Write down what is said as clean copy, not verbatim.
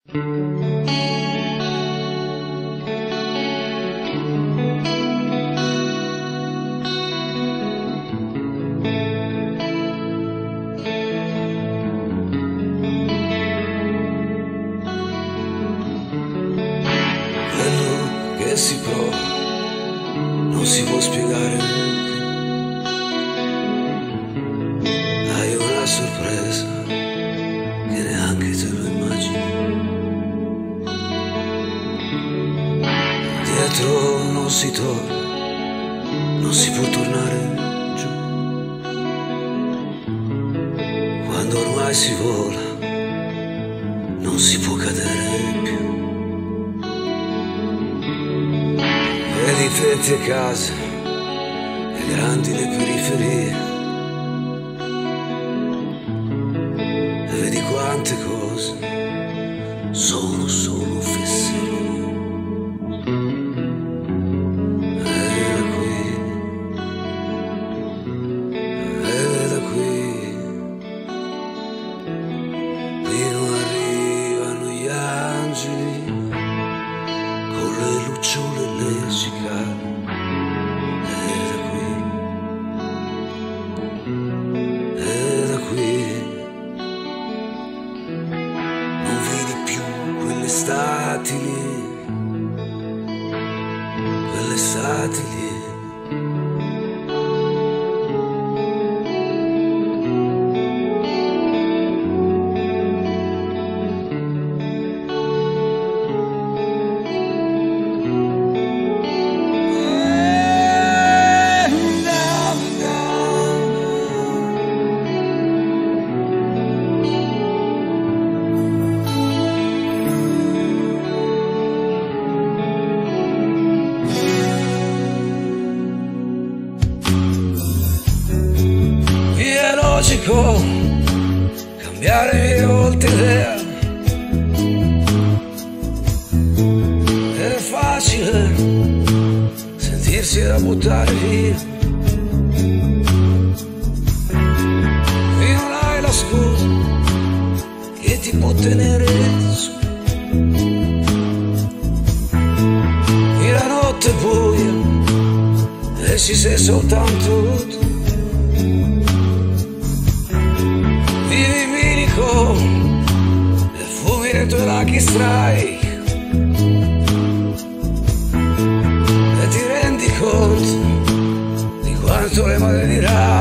Che si prova, non si può spiegare. Hai una sorpresa che neanche te lo immagini. Dietro non si torna, non si può tornare giù. Quando ormai si vola, non si può cadere più. Vedi tetti e case e grandi le periferie, e vedi quante cose sono solo fesserie. E da qui non arrivano gli angeli con le lucciole e le cicale. E da qui non vedi più quelle estati lì, quelle estati lì. Logico cambiare mille volte idea, ed è facile sentirsi da buttare via. Qui non hai la scusa che ti può tenere su. Qui la notte è buia e ci sei soltanto tu. Vivi in bilico e fumi le tue lucky strike, e ti rendi conto di quanto le maledirai.